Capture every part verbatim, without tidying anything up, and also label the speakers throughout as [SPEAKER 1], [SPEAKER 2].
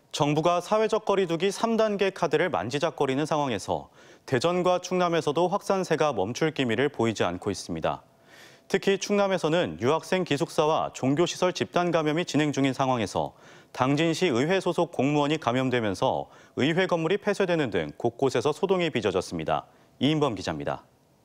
[SPEAKER 1] 정부가 사회적 거리두기 삼 단계 카드를 만지작거리는 상황에서 대전과 충남에서도 확산세가 멈출 기미를 보이지 않고 있습니다. 특히 충남에서는 유학생 기숙사와 종교시설 집단 감염이 진행 중인 상황에서 당진시 의회 소속 공무원이 감염되면서 의회 건물이 폐쇄되는 등 곳곳에서 소동이 빚어졌습니다. 이인범 기자입니다.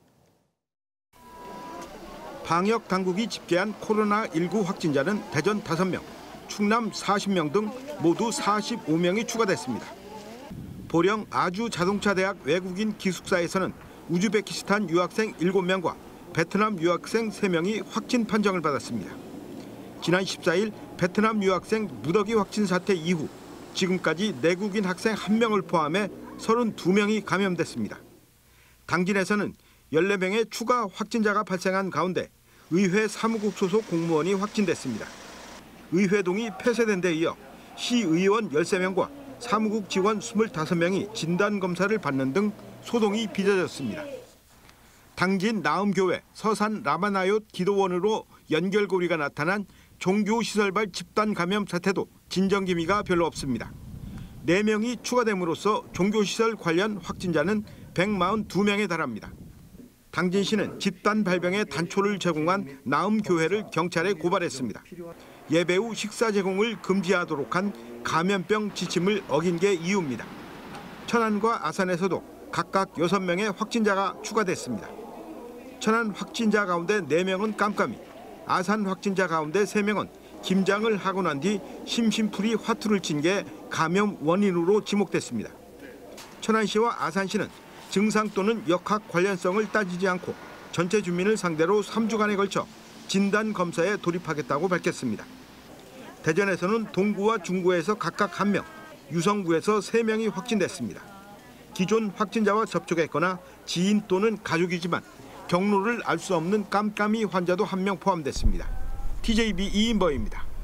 [SPEAKER 2] 방역 당국이 집계한 코로나 일구 확진자는 대전 다섯 명, 충남 사십 명 등 모두 사십오 명이 추가됐습니다. 보령 아주자동차대학 외국인 기숙사에서는 우즈베키스탄 유학생 일곱 명과 베트남 유학생 세 명이 확진 판정을 받았습니다. 지난 십사일 베트남 유학생 무더기 확진 사태 이후 지금까지 내국인 학생 한 명을 포함해 서른두 명이 감염됐습니다. 당진에서는 열네 명의 추가 확진자가 발생한 가운데 의회 사무국 소속 공무원이 확진됐습니다. 의회동이 폐쇄된 데 이어 시의원 열세 명과 사무국 직원 스물다섯 명이 진단검사를 받는 등 소동이 빚어졌습니다. 당진 나음교회 서산 라마나얏 기도원으로 연결고리가 나타난 종교시설발 집단 감염 사태도 진정 기미가 별로 없습니다. 네 명이 추가됨으로써 종교시설 관련 확진자는 백사십이 명에 달합니다. 당진시는 집단 발병에 단초를 제공한 나음교회를 경찰에 고발했습니다. 예배 후 식사 제공을 금지하도록 한 감염병 지침을 어긴 게 이유입니다. 천안과 아산에서도 각각 여섯 명의 확진자가 추가됐습니다. 천안 확진자 가운데 네 명은 깜깜이, 아산 확진자 가운데 세 명은 김장을 하고 난 뒤 심심풀이 화투를 친 게 감염 원인으로 지목됐습니다. 천안시와 아산시는 증상 또는 역학 관련성을 따지지 않고 전체 주민을 상대로 삼 주간에 걸쳐 진단 검사에 돌입하겠다고 밝혔습니다. 대전에서는 동구와 중구에서 각각 한 명, 유성구에서 세 명이 확진됐습니다. 기존 확진자와 접촉했거나 지인 또는 가족이지만 경로를 알 수 없는 깜깜이 환자도 한 명 포함됐습니다. 티제이비 이인범입니다.